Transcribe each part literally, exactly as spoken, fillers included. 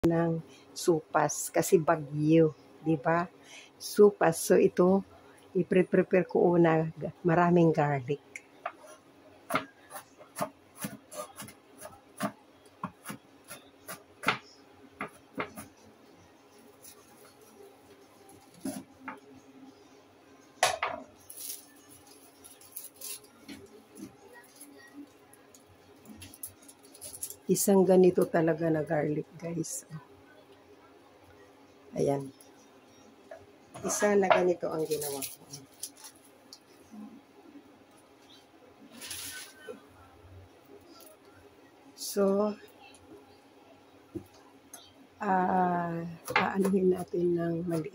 ng supas kasi bagyo, 'di ba? Supas. So ito i-prepare ko una maraming garlic. Isang ganito talaga na garlic, guys. Ayan. Isa na ganito ang ginawa ko. So, ah, uh, aanuhin natin ng maliit.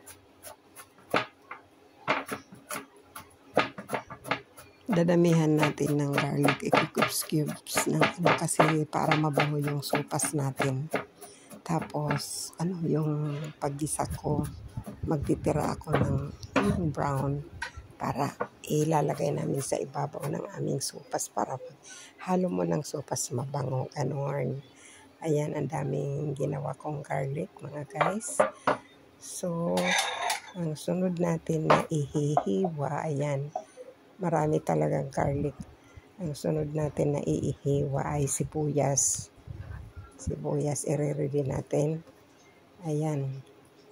Dadamihan natin ng garlic, i-cubes-cubes ng ano kasi para mabango yung sopas natin. Tapos, ano, yung paggisa ko, magtitira ako ng yung brown para ilalagay namin sa ibabaw ng aming sopas para halo mo ng sopas mabango, ganon. Ayan, ang daming ginawa kong garlic, mga guys. So, ang sunod natin na ihihiwa, ayan, marami talagang garlic. Ang sunod natin na iihiwa ay sibuyas. Sibuyas, i-ready natin. Ayan.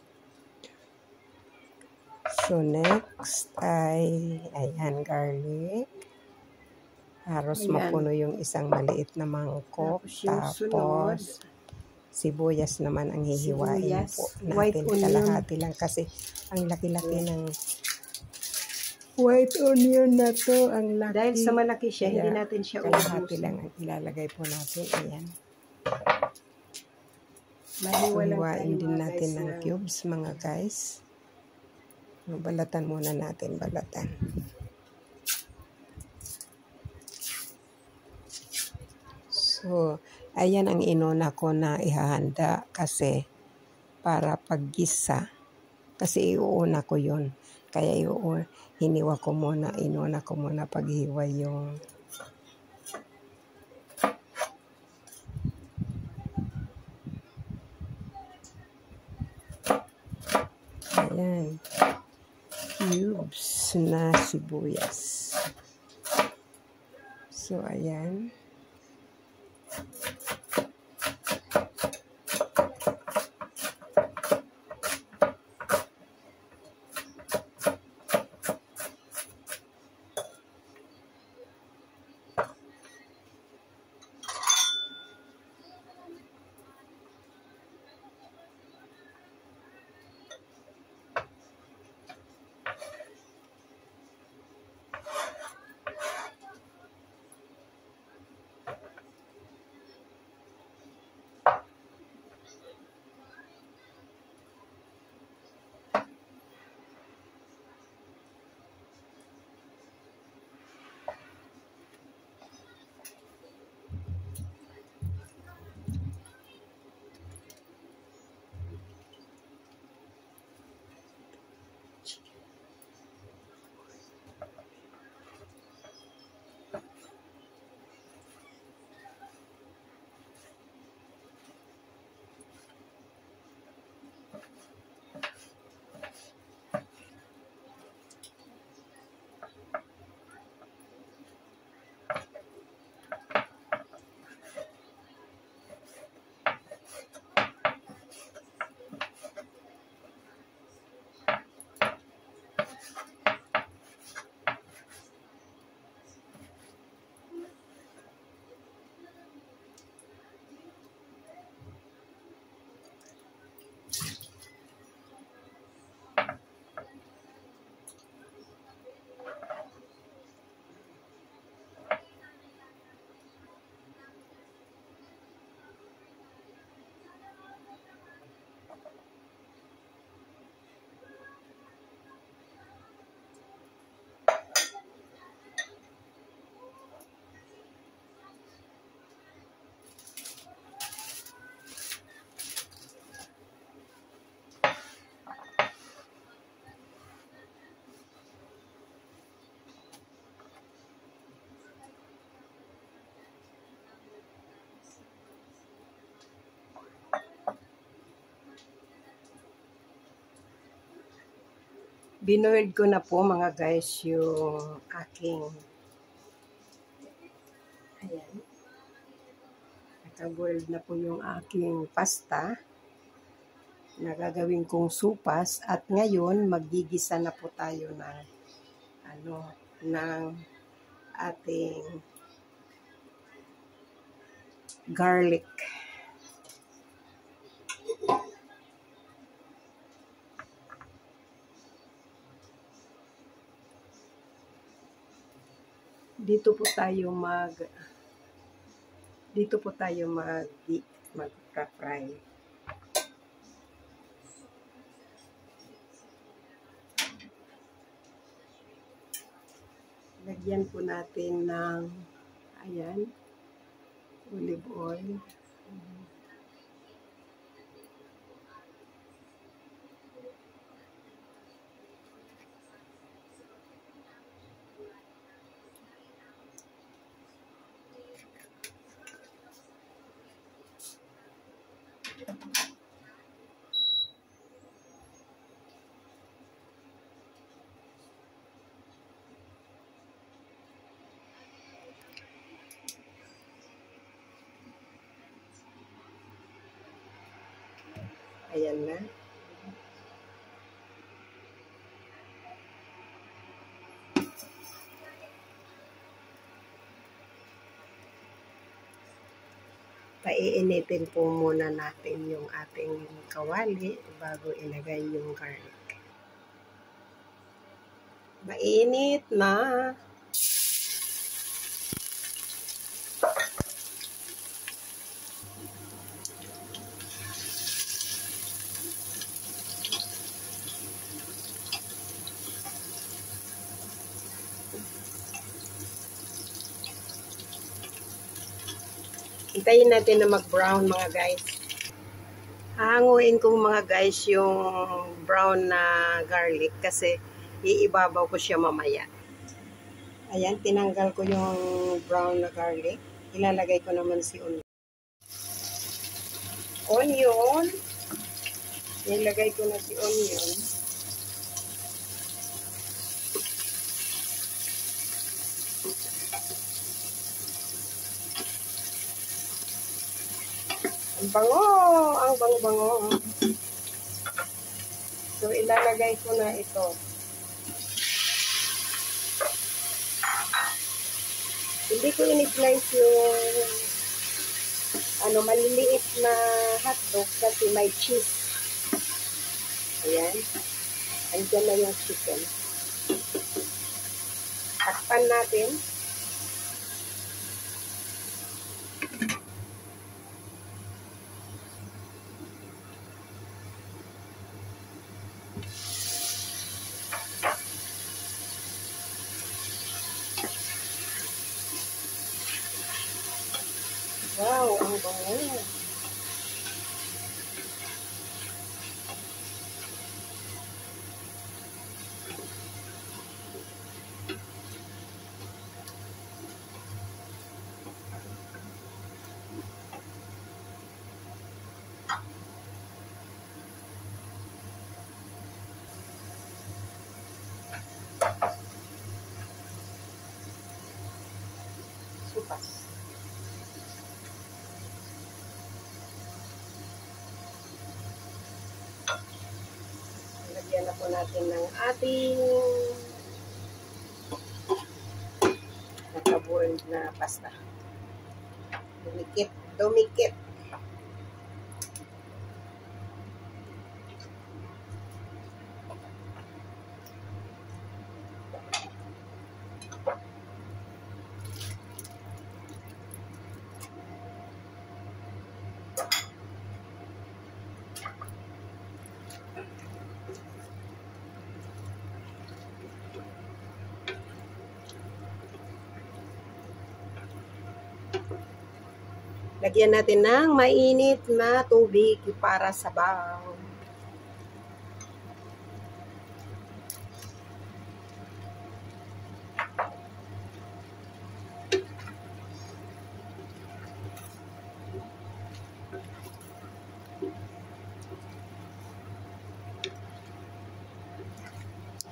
So, next ay, ayan, garlic. Haros ayan, mapuno yung isang maliit na mangkok. Tapos, Tapos sibuyas naman ang hihiwain sibuyas, po natin. Kalahati lang kasi ang laki-laki ng white onion na to. Ang laki. Dahil sa malaki siya, hindi natin siya ubusin. Kalahati lang ang ilalagay po natin. Ayan. Mahiwain din natin ng cubes, mga guys. Balatan muna natin, balatan. So, ayan ang inuna ko na ihahanda kasi para paggisa. Kasi iuuna ko yun. Kaya iuuna, hiniwa ko muna, inuna ko muna paghiwa yung ayan, cubes na sibuyas. So, ayan. Binoiled ko na po mga guys yung aking, ayan, nakaboiled na po yung aking pasta na gagawin kong supas, at ngayon magigisa na po tayo ng ano ng ating garlic. Dito po tayo mag dito po tayo mag mag-fry. Lagyan po natin ng, ayan, olive oil. Ayan na. Paiinitin po muna natin yung ating kawali bago ilagay yung garlic. Mainit na. Hintayin natin na mag-brown mga guys. Hahanguin ko mga guys yung brown na garlic kasi iibabaw ko siya mamaya. Ayan, tinanggal ko yung brown na garlic. Ilalagay ko naman si onion. Onion. Nilagay ko na si onion. Ang bango! Ang bango-bango. So, ilalagay ko na ito. Hindi ko in-slice yung ano, maliliit na hotdog kasi may cheese. Ayan. Andyan na yung chicken. Takpan natin. Wow, ang bango. Supas. Lagyan na po natin ng ating nakaboiled na pasta. Dumikit, dumikit. Lagyan natin ng mainit na tubig para sabaw.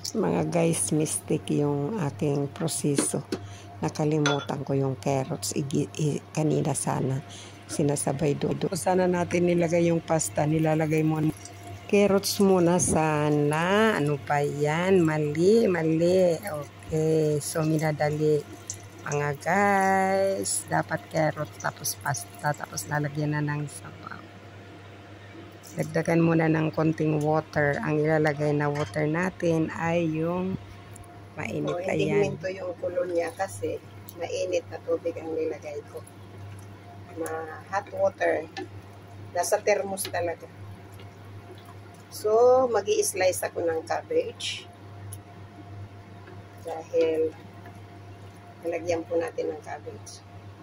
Mga guys, mistake yung aking proseso. Nakalimutan ko yung carrots. Igi, i, kanina sana sinasabay do. Sana natin nilagay yung pasta. Nilalagay mo carrots muna sana. Ano pa yan? Mali, mali. Okay, so minadali. Mga guys, dapat carrots tapos pasta tapos lalagyan na ng sabaw. Dagdagan muna ng konting water. Ang ilalagay na water natin ay yung mainit. Oh, hindi huminto yung kulo niya kasi mainit na tubig ang nilagay ko. Na hot water. Nasa thermos talaga. So, magi-slice ako ng cabbage. Dahil nalagyan po natin ng cabbage.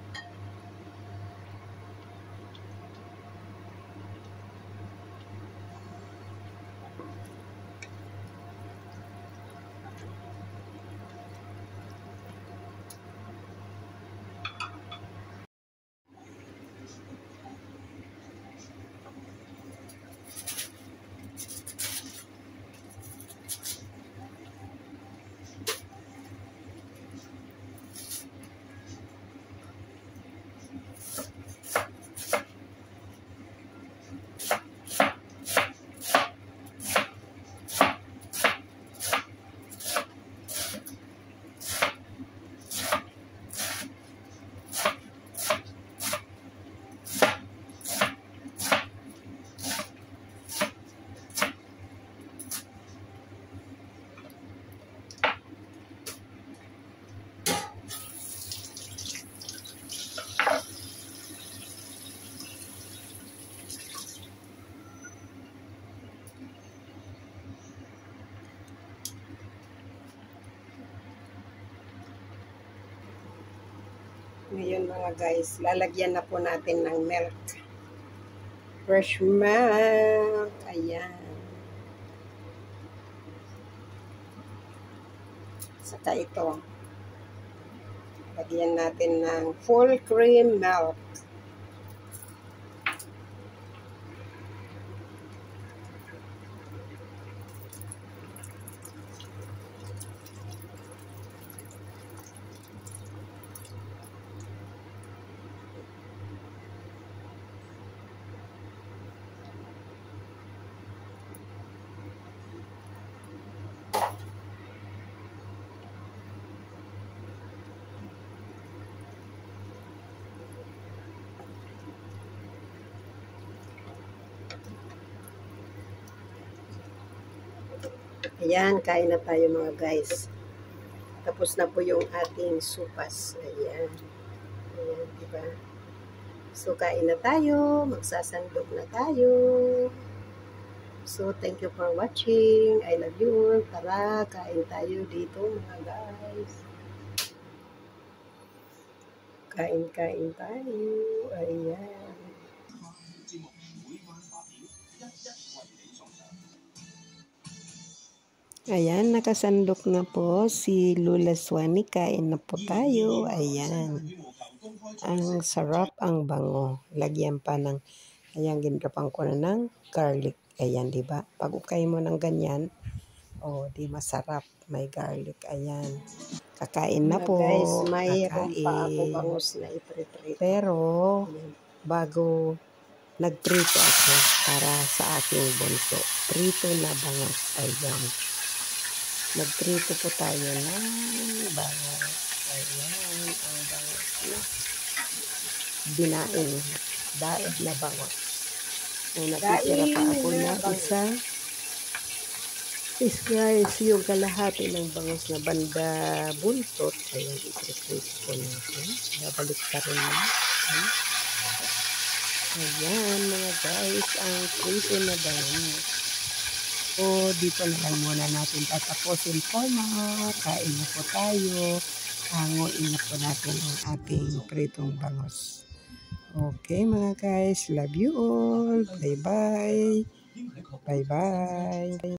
Ngayon mga guys, lalagyan na po natin ng milk. Fresh milk. Ayan. Saka ito. Lagyan natin ng full cream milk. Ayan, kain na tayo mga guys. Tapos na po yung ating supas. Ayan. Ayan, diba? So, kain na tayo. Magsasandog na tayo. So, thank you for watching. I love you all. Tara, kain tayo dito mga guys. Kain-kain tayo. Ayan. Ayan, nakasandok na po si Lula Swani. Kain na po tayo. Ayan. Ang sarap, ang bango. Lagyan pa ng, ayan, ginrapan ko na ng garlic. Ayan, diba? Pag ukay mo ng ganyan, oh, di masarap. May garlic. Ayan. Kakain na po. Guys, mayroon pa ako bangus na iprito. Pero, bago nagprito ako para sa aking bunso. Prito na bangus. Ayan. Nagprito po tayo ng bangus. Ayan, ang bangus na binain. Daig na bangus. May natitira pa ako na isa. Is guys, yung kalahati ng bangus na banda buntot. Ayan, iprito po natin. Babalik ka rin na. Ayan, mga guys, ang prito na bangus. O, dito na lang muna natin tatapusin po mga. Kain na po tayo. Hanguin na po natin ang ating pritong bangus. Okay mga guys, love you all. Bye-bye. Bye-bye.